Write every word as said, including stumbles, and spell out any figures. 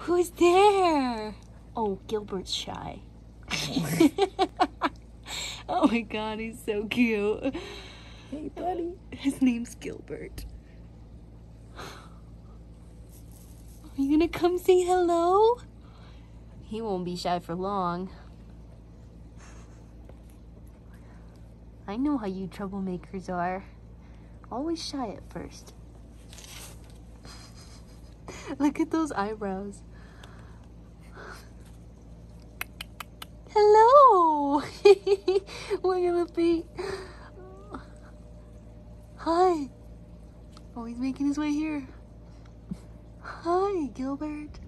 Who's there? Oh, Gilbert's shy. Oh my god, he's so cute. Hey, buddy. His name's Gilbert. Are you gonna come say hello? He won't be shy for long. I know how you troublemakers are. Always shy at first. Look at those eyebrows. Hello! Look at the feet. Hi. Oh, he's making his way here. Hi, Gilbert.